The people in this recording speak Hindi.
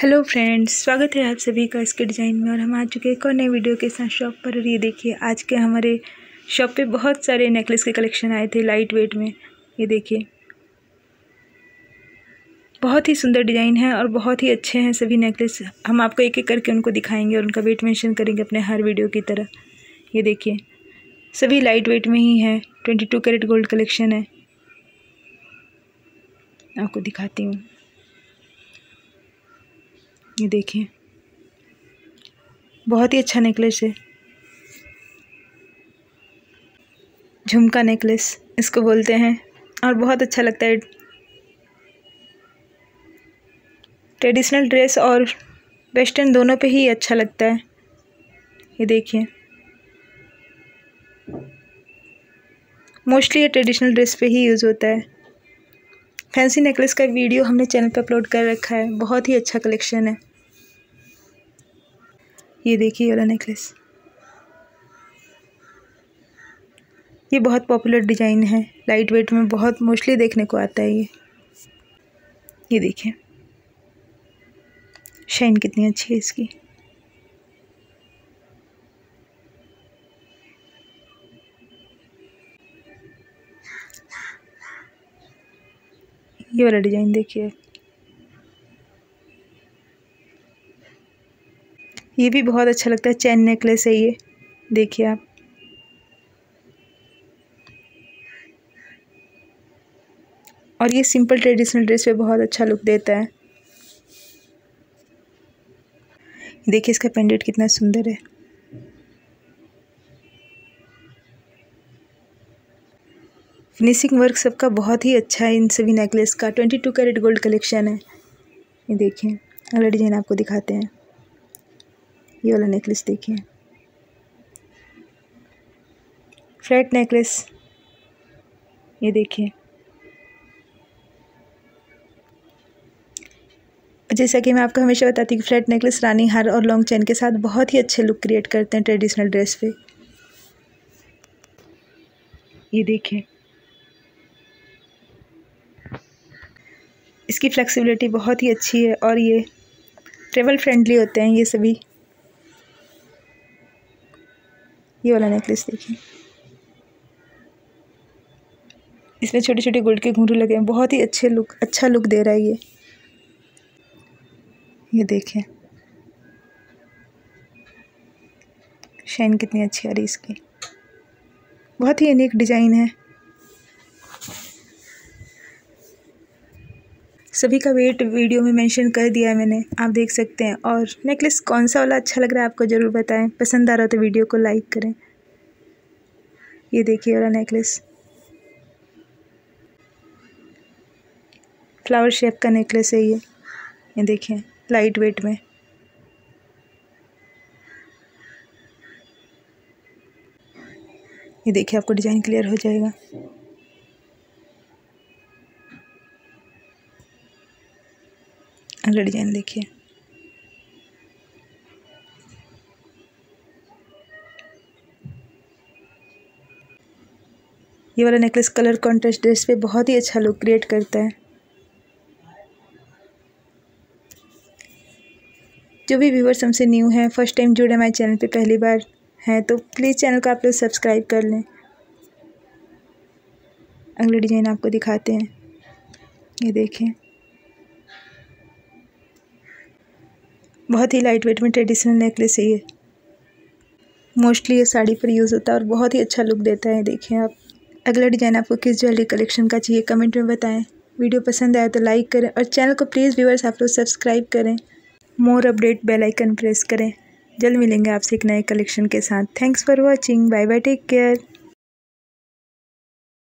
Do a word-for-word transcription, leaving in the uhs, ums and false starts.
हेलो फ्रेंड्स, स्वागत है आप सभी का इसके डिज़ाइन में। और हम आ चुके हैं एक और नए वीडियो के साथ शॉप पर। और ये देखिए, आज के हमारे शॉप पे बहुत सारे नेकलेस के कलेक्शन आए थे लाइट वेट में। ये देखिए, बहुत ही सुंदर डिज़ाइन है और बहुत ही अच्छे हैं सभी नेकलेस। हम आपको एक एक करके उनको दिखाएंगे और उनका वेट मेंशन करेंगे अपने हर वीडियो की तरह। ये देखिए, सभी लाइट वेट में ही है। Twenty two carat gold collection है। आपको दिखाती हूँ। ये देखिए, बहुत ही अच्छा नेकलेस है। झुमका नेकलेस इसको बोलते हैं और बहुत अच्छा लगता है। ट्रेडिशनल ड्रेस और वेस्टर्न दोनों पे ही अच्छा लगता है। ये देखिए, मोस्टली ये ट्रेडिशनल ड्रेस पे ही यूज़ होता है। फैंसी नेकलेस का वीडियो हमने चैनल पे अपलोड कर रखा है। बहुत ही अच्छा कलेक्शन है। ये देखिए वाला नेकलेस, ये बहुत पॉपुलर डिज़ाइन है। लाइट वेट में बहुत मोस्टली देखने को आता है ये। ये देखिए, शाइन कितनी अच्छी है इसकी। ये वाला डिज़ाइन देखिए, ये भी बहुत अच्छा लगता है। चैन नेकलेस है ये, देखिए आप। और ये सिंपल ट्रेडिशनल ड्रेस पे बहुत अच्छा लुक देता है। देखिए इसका पेंडेंट कितना सुंदर है। फिनिशिंग वर्क सबका बहुत ही अच्छा है इन सभी नेकलेस का। Twenty two carat gold collection है। ये देखिए, अगला डिज़ाइन आपको दिखाते हैं। ये वाला नेकलेस देखिए, फ्लैट नेकलेस। ये देखिए, जैसा कि मैं आपको हमेशा बताती हूँ कि फ्लैट नेकलेस रानी हार और लॉन्ग चेन के साथ बहुत ही अच्छे लुक क्रिएट करते हैं ट्रेडिशनल ड्रेस पे। ये देखिए, इसकी फ्लेक्सिबिलिटी बहुत ही अच्छी है और ये ट्रेवल फ्रेंडली होते हैं ये सभी। ये वाला नेकलेस देखिए, इसमें छोटे छोटे गोल्ड के घुंघरू लगे हैं। बहुत ही अच्छे लुक अच्छा लुक दे रहा है ये। ये देखिए, शाइन कितनी अच्छी आ रही है इसकी। बहुत ही यूनिक डिज़ाइन है। सभी का वेट वीडियो में मेंशन कर दिया है मैंने, आप देख सकते हैं। और नेकलेस कौन सा वाला अच्छा लग रहा है आपको ज़रूर बताएं। पसंद आ रहा हो तो वीडियो को लाइक करें। ये देखिए वाला नेकलेस, फ्लावर शेप का नेकलेस है ये। ये देखिए, लाइट वेट में। ये देखिए, आपको डिज़ाइन क्लियर हो जाएगा। अगला डिज़ाइन देखिए, ये वाला नेकलेस कलर कॉन्ट्रास्ट ड्रेस पे बहुत ही अच्छा लुक क्रिएट करता है। जो भी व्यूवर्स हमसे न्यू हैं, फर्स्ट टाइम जुड़े हमारे चैनल पे पहली बार हैं, तो प्लीज़ चैनल को आप लोग सब्सक्राइब कर लें। अगले डिज़ाइन आपको दिखाते हैं। ये देखिए, बहुत ही लाइट वेट में ट्रेडिशनल नेकलेस है ये। मोस्टली ये साड़ी पर यूज़ होता है और बहुत ही अच्छा लुक देता है। देखिए आप। अगला डिज़ाइन आपको किस ज्वेलरी कलेक्शन का चाहिए कमेंट में बताएं। वीडियो पसंद आए तो लाइक करें और चैनल को प्लीज़ व्यूअर्स आप लोग सब्सक्राइब करें। More update bell icon press करें। जल्द मिलेंगे आपसे एक नए कलेक्शन के साथ। Thanks for watching. Bye bye, take care.